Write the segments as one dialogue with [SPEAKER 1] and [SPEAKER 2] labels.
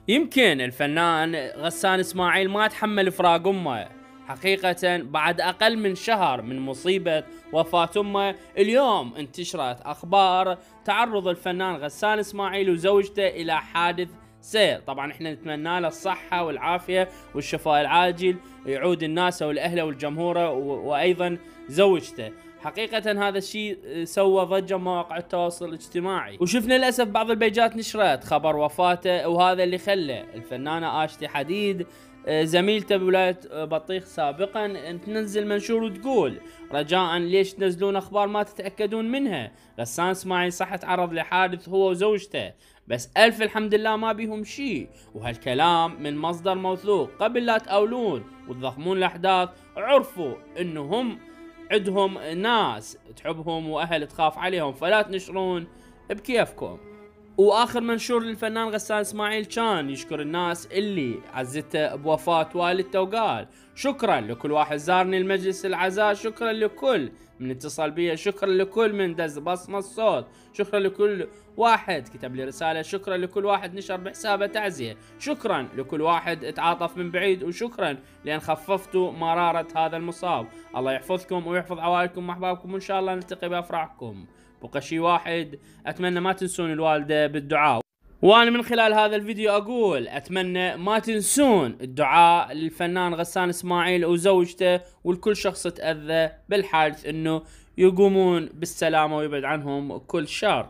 [SPEAKER 1] يمكن الفنان غسان اسماعيل ما تحمل فراق امه حقيقة بعد اقل من شهر من مصيبة وفاة امه. اليوم انتشرت اخبار تعرض الفنان غسان اسماعيل وزوجته الى حادث سير. طبعا احنا نتمنى له الصحة والعافية والشفاء العاجل، يعود الناس والاهله والجمهور وايضا زوجته. حقيقة هذا الشيء سوى ضجة بمواقع التواصل الاجتماعي، وشفنا للأسف بعض البيجات نشرت خبر وفاته، وهذا اللي خلى الفنانة آشتي حديد زميلته بولاية بطيخ سابقا تنزل منشور وتقول رجاء ليش تنزلون اخبار ما تتأكدون منها. غسان اسماعيل صح تعرض لحادث هو وزوجته، بس الف الحمد لله ما بيهم شيء، وهالكلام من مصدر موثوق. قبل لا تأولون وتضخمون الاحداث عرفوا انهم عندهم ناس تحبهم واهل تخاف عليهم، فلا تنشرون بكيفكم. واخر منشور للفنان غسان اسماعيل كان يشكر الناس اللي عزته بوفاة والدته، وقال شكرا لكل واحد زارني المجلس العزاء، شكرا لكل من اتصل بي، شكرا لكل من دز بصمة الصوت، شكرا لكل واحد كتب لي رسالة، شكرا لكل واحد نشر بحسابه تعزية، شكرا لكل واحد تعاطف من بعيد، وشكرا لأن خففتوا مرارة هذا المصاب. الله يحفظكم ويحفظ عوائلكم واحبابكم، وان شاء الله نلتقي بافراحكم. بقى شيء واحد، اتمنى ما تنسون الوالدة بالدعاء، وانا من خلال هذا الفيديو اقول اتمنى ما تنسون الدعاء للفنان غسان اسماعيل وزوجته ولكل شخص تأذى بالحادث، انه يقومون بالسلامة ويبعد عنهم كل شر.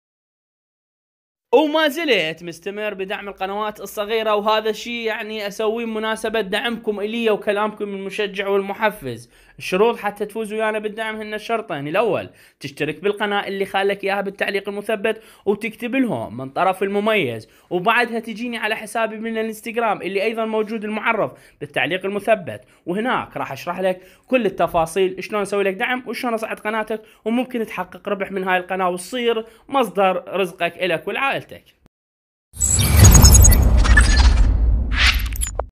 [SPEAKER 1] وما زلت مستمر بدعم القنوات الصغيرة، وهذا الشيء يعني اسويه بمناسبة دعمكم الي وكلامكم المشجع والمحفز. الشروط حتى تفوز ويانا بالدعم هن الشرطين: الاول تشترك بالقناة اللي خالك اياها بالتعليق المثبت وتكتب لهم من طرف المميز، وبعدها تجيني على حسابي من الانستغرام اللي ايضا موجود المعرف بالتعليق المثبت، وهناك راح اشرح لك كل التفاصيل شلون اسوي لك دعم وشلون اصعد قناتك، وممكن تحقق ربح من هاي القناة وتصير مصدر رزقك الك ولعائلتك.